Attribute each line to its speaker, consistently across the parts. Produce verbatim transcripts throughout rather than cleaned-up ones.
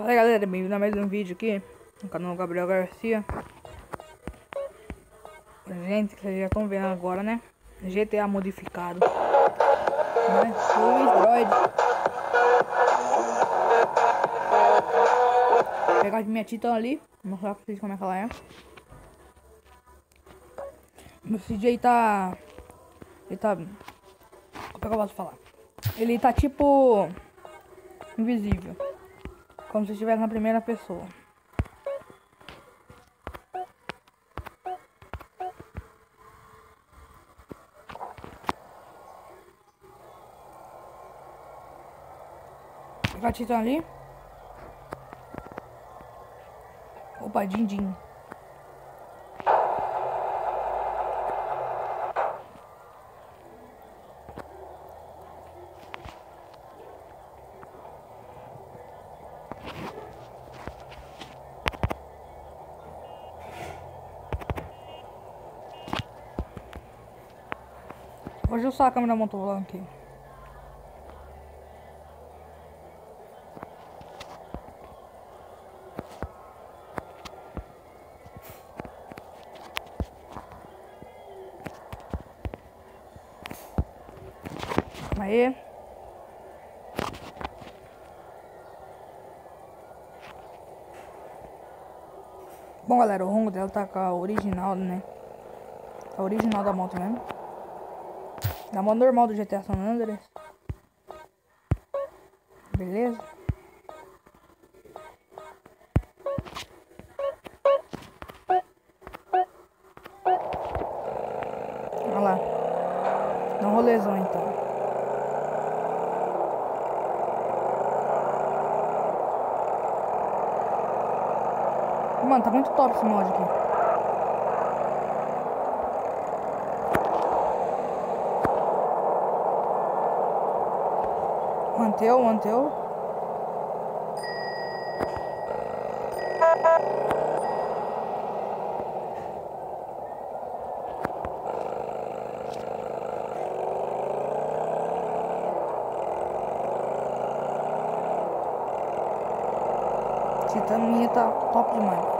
Speaker 1: Fala aí, galera, bem-vindo a mais um vídeo aqui no canal Gabriel Garcia. Gente, vocês já estão vendo agora, né? G T A modificado, né? Luiz Droid. Vou pegar minha Titan ali, mostrar pra vocês como é que ela é. Meu C J tá... Ele tá... Como é que eu posso falar? Ele tá tipo... invisível, como se estivesse na primeira pessoa. Pegar a Titan ali. Opa, din din. Hoje eu só a câmera montou aqui. Aí. Bom, galera, o ronco dela tá com a original, né? A original da moto mesmo. Da moto normal do G T A San Andreas. Beleza? Olha lá. Dá um rolezão então. Mano, tá muito top esse mod aqui. Manteu, manteu. Titan minha tá top demais.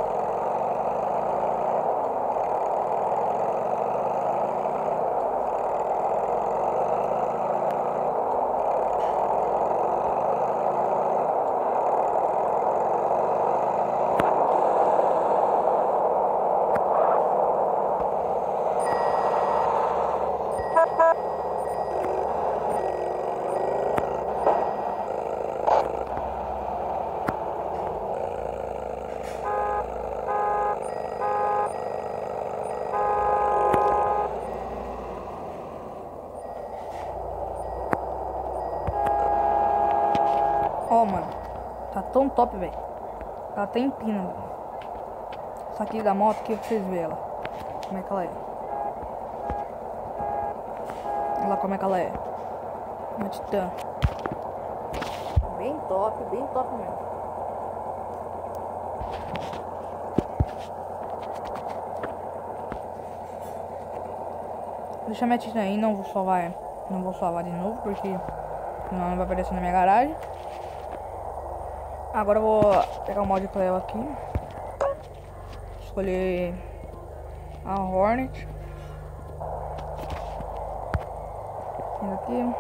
Speaker 1: Ó, oh, mano, tá tão top, velho. Ela tem empina, velho. Essa aqui da moto aqui, pra vocês verem ela. Como é que ela é. Olha lá como é que ela é. Uma Titan. Bem top, bem top mesmo. Vou deixar minha Titan aí, não vou salvar, não vou salvar de novo, porque senão não vai aparecer na minha garagem. Agora eu vou pegar o mod Cleo aqui. Escolher a Hornet. Vindo aqui.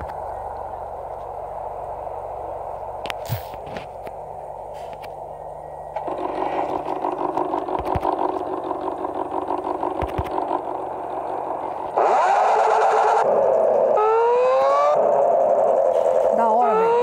Speaker 1: Da hora, velho.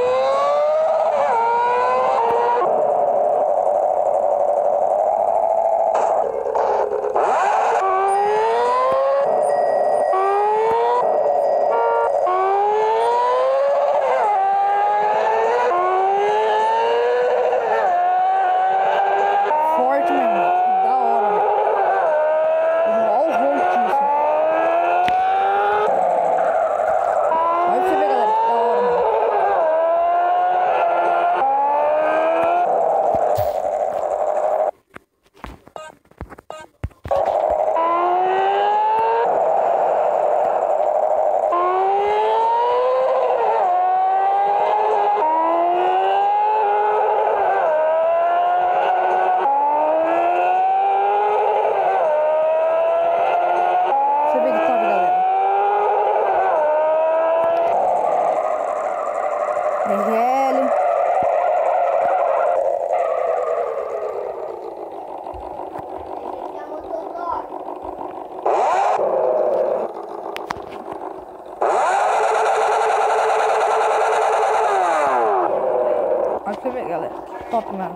Speaker 1: Olha pra você ver, galera. Top, mano.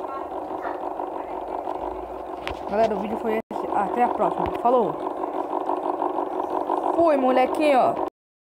Speaker 1: Galera, o vídeo foi esse. Até a próxima. Falou. Fui, molequinho.